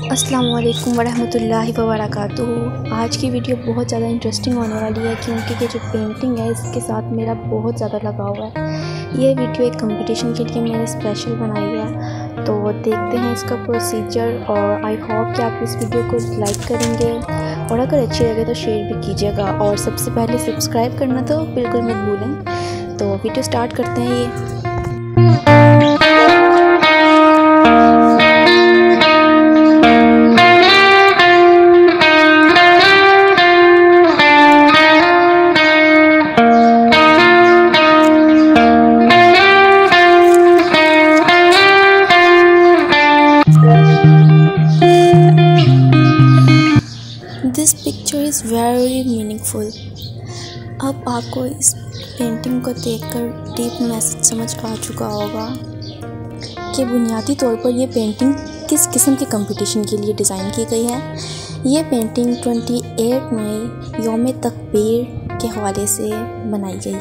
अस्सलाम वालेकुम वरहमतुल्लाहि वबरकातुहू। आज की वीडियो बहुत ज़्यादा इंटरेस्टिंग होने वाली है क्योंकि ये जो पेंटिंग है इसके साथ मेरा बहुत ज़्यादा लगाव है। ये वीडियो एक कंपटीशन के लिए मैंने स्पेशल बनाई है, तो देखते हैं इसका प्रोसीजर। और आई होप कि आप इस वीडियो को लाइक करेंगे और अगर अच्छी लगे तो शेयर भी कीजिएगा, और सबसे पहले सब्सक्राइब करना तो बिल्कुल मत भूलें। तो वीडियो स्टार्ट करते हैं। ये this picture is very meaningful. अब आपको इस पेंटिंग को देखकर डीप मैसेज समझ आ चुका होगा कि बुनियादी तौर पर यह पेंटिंग किस किस्म के कंपटीशन के लिए डिज़ाइन की गई है। ये पेंटिंग 28 मई यौम तकबीर के हवाले से बनाई गई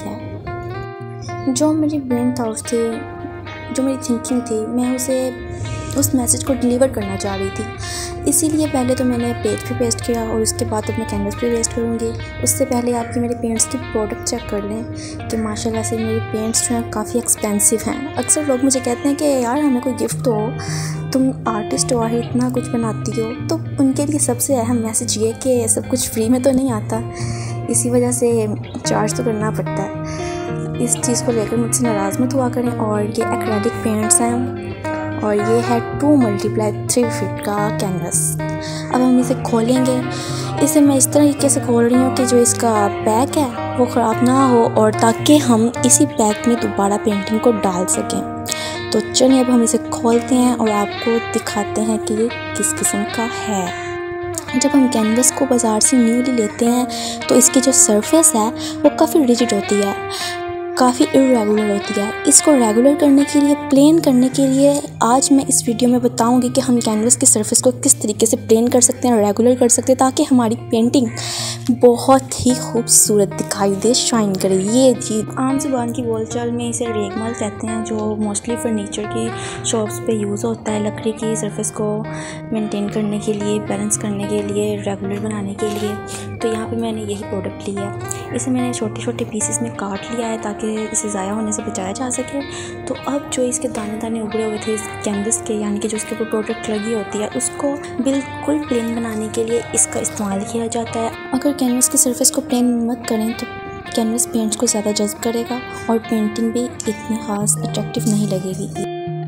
है। जो मेरी ब्रेन थॉट्स थे, जो मेरी थिंकिंग थी, मैं उस मैसेज को डिलीवर करना चाह रही थी। इसीलिए पहले तो मैंने पेज पे पेस्ट किया और उसके बाद अब मैं कैनवस पे पेस्ट करूँगी। उससे पहले आप मेरे पेंट्स की प्रोडक्ट चेक कर लें कि माशाल्लाह से मेरे पेंट्स जो हैं काफ़ी एक्सपेंसिव हैं। अक्सर लोग मुझे कहते हैं कि यार हमें कोई गिफ्ट दो, तुम आर्टिस्ट हो, इतना कुछ बनाती हो। तो उनके लिए सबसे अहम मैसेज ये कि सब कुछ फ्री में तो नहीं आता, इसी वजह से चार्ज तो करना पड़ता है। इस चीज़ को लेकर मुझसे नाराज़ मत हुआ करें। और ये एक्रेलिक पेंट्स हैं और ये है 2x3 फीट का कैनवस। अब हम इसे खोलेंगे। इसे मैं इस तरीके से खोल रही हूँ कि जो इसका बैक है वो ख़राब ना हो, और ताकि हम इसी बैक में दोबारा पेंटिंग को डाल सकें। तो चलिए अब हम इसे खोलते हैं और आपको दिखाते हैं कि ये किस किस्म का है। जब हम कैनवस को बाज़ार से न्यूली लेते हैं तो इसकी जो सरफेस है वो काफ़ी रिजिड होती है, काफ़ी इरेगुलर होती है। इसको रेगुलर करने के लिए, प्लेन करने के लिए आज मैं इस वीडियो में बताऊंगी कि हम कैनवस की सरफेस को किस तरीके से प्लेन कर सकते हैं, रेगुलर कर सकते हैं, ताकि हमारी पेंटिंग बहुत ही खूबसूरत दिखाई दे, शाइन करे। ये जी आम ज़ुबान की बोलचाल में इसे रेगमाल कहते हैं, जो मोस्टली फर्नीचर की शॉप्स पे यूज़ होता है लकड़ी की सरफेस को मेंटेन करने के लिए, बैलेंस करने के लिए, रेगुलर बनाने के लिए। तो यहाँ पे मैंने यही प्रोडक्ट लिया है। इसे मैंने छोटे छोटे पीसेस में काट लिया है ताकि इसे ज़ाया होने से बचाया जा सके। तो अब जो इसके दाने दाने उभरे हुए थे इस कैनवस के, यानी कि जो उसके ऊपर प्रोडक्ट लगी होती है, उसको बिल्कुल प्लेन बनाने के लिए इसका इस्तेमाल किया जाता है। अगर कैनवस की सरफेस को प्लेन मत करें तो कैनवस पेंट्स को ज़्यादा जज्ब करेगा और पेंटिंग भी इतनी ख़ास अट्रैक्टिव नहीं लगेगी।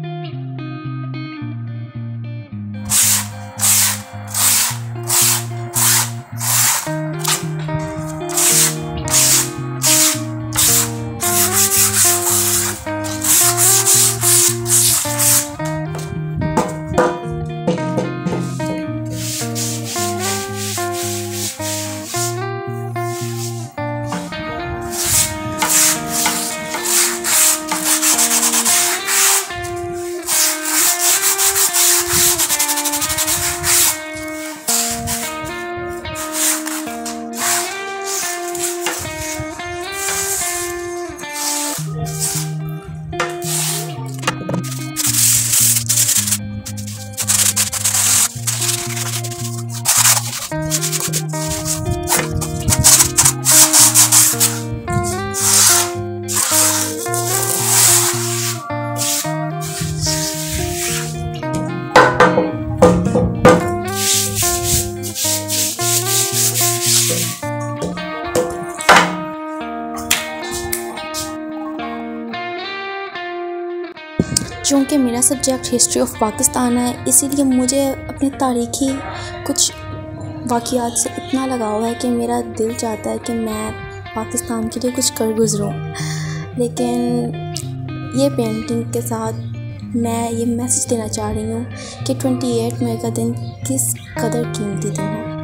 चूँकि मेरा सब्जेक्ट हिस्ट्री ऑफ पाकिस्तान है, इसीलिए मुझे अपने तारीख़ी कुछ वाक़यात से इतना लगाव है कि मेरा दिल चाहता है कि मैं पाकिस्तान के लिए कुछ कर गुज़रूँ। लेकिन ये पेंटिंग के साथ मैं ये मैसेज देना चाह रही हूँ कि 28 मई का दिन किस कदर कीमती दिन है।